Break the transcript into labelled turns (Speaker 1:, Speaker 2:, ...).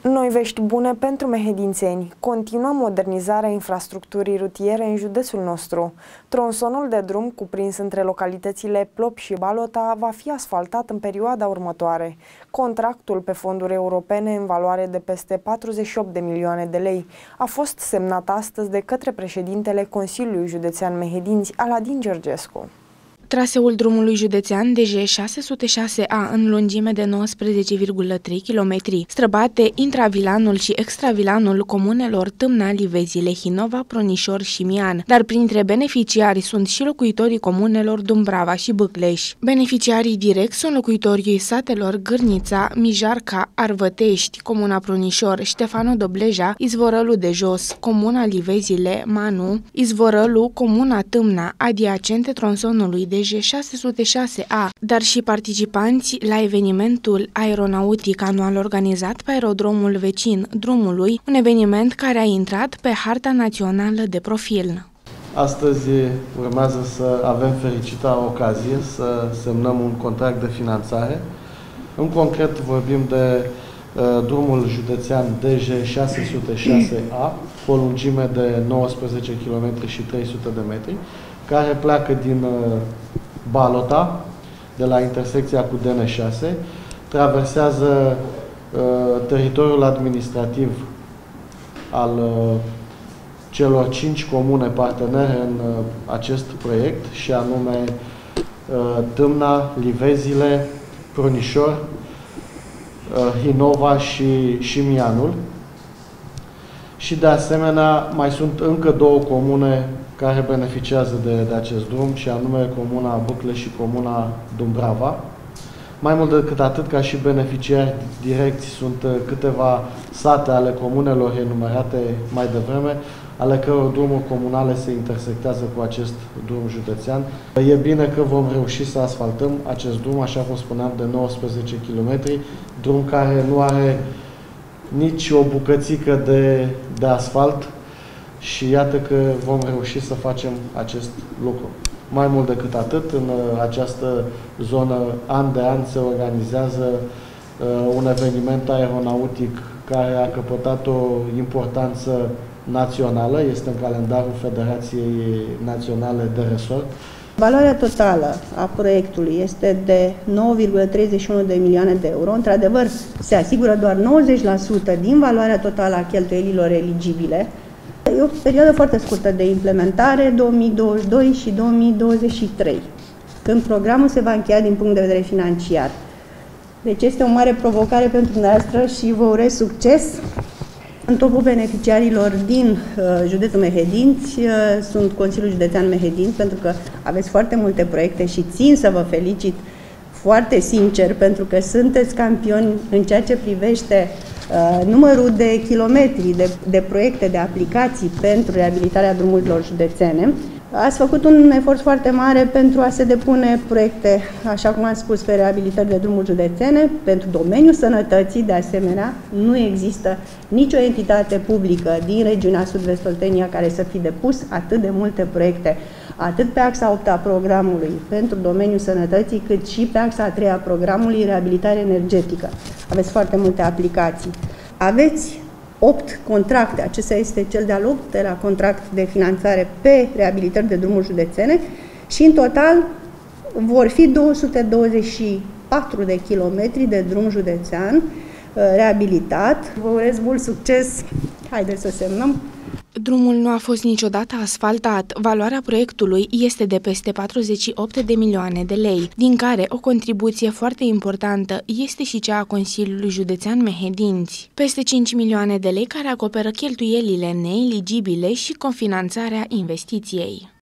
Speaker 1: Noi vești bune pentru mehedințeni. Continuă modernizarea infrastructurii rutiere în județul nostru. Tronsonul de drum cuprins între localitățile Plop și Balota va fi asfaltat în perioada următoare. Contractul pe fonduri europene în valoare de peste 48 de milioane de lei a fost semnat astăzi de către președintele Consiliului Județean Mehedinți, Aladin Georgescu.
Speaker 2: Traseul drumului județean DG606A în lungime de 19,3 km străbate intravilanul și extravilanul comunelor Tâmna, Livezile, Hinova, Prunișor și Mian, dar printre beneficiari sunt și locuitorii comunelor Dumbrava și Bâcleș. Beneficiarii direct sunt locuitorii satelor Gârnița, Mijarca, Arvătești, Comuna Prunișor, Ștefano Dobleja, Izvorălu de Jos, Comuna Livezile, Manu, Izvorălu, Comuna Tâmna, adiacente tronsonului DG606A, dar și participanți la evenimentul aeronautic anual organizat pe aerodromul vecin drumului, un eveniment care a intrat pe harta națională de profil.
Speaker 3: Astăzi urmează să avem fericita ocazie să semnăm un contract de finanțare. În concret vorbim de drumul județean DG606A, cu o lungime de 19 km și 300 de metri, care pleacă din Balota, de la intersecția cu DN6, traversează teritoriul administrativ al celor 5 comune partenere în acest proiect, și anume Tâmna, Livezile, Prunișor, Hinova și Mianul. Și de asemenea mai sunt încă două comune care beneficiază de acest drum, și anume Comuna Bâcleș și Comuna Dumbrava. Mai mult decât atât, ca și beneficiari direcți, sunt câteva sate ale comunelor enumerate mai devreme, ale căror drumuri comunale se intersectează cu acest drum județean. E bine că vom reuși să asfaltăm acest drum, așa cum spuneam, de 19 km, drum care nu are nici o bucățică de asfalt, și iată că vom reuși să facem acest lucru. Mai mult decât atât, în această zonă, an de an, se organizează un eveniment aeronautic care a căpătat o importanță națională, este în calendarul Federației Naționale de Resort.
Speaker 4: Valoarea totală a proiectului este de 9,31 de milioane de euro. Într-adevăr, se asigură doar 90% din valoarea totală a cheltuielilor eligibile. E o perioadă foarte scurtă de implementare, 2022 și 2023, când programul se va încheia din punct de vedere financiar. Deci este o mare provocare pentru dumneavoastră și vă urez succes. În topul beneficiarilor din județul Mehedinți sunt Consiliul Județean Mehedinți, pentru că aveți foarte multe proiecte și țin să vă felicit foarte sincer, pentru că sunteți campioni în ceea ce privește numărul de kilometri, de proiecte, de aplicații pentru reabilitarea drumurilor județene. Ați făcut un efort foarte mare pentru a se depune proiecte, așa cum am spus, pe reabilitări de drumuri județene. Pentru domeniul sănătății, de asemenea, nu există nicio entitate publică din regiunea Sud-Vest Oltenia care să fi depus atât de multe proiecte, atât pe axa 8 a programului pentru domeniul sănătății, cât și pe axa 3 a programului reabilitare energetică. Aveți foarte multe aplicații. Aveți 8 contracte, acesta este cel de-al 8-lea contract de finanțare pe reabilitări de drumuri județene, și în total vor fi 224 de kilometri de drum județean reabilitat. Vă urez mult succes! Haideți să semnăm!
Speaker 2: Drumul nu a fost niciodată asfaltat. Valoarea proiectului este de peste 48 de milioane de lei, din care o contribuție foarte importantă este și cea a Consiliului Județean Mehedinți. Peste 5 milioane de lei care acoperă cheltuielile neeligibile și cofinanțarea investiției.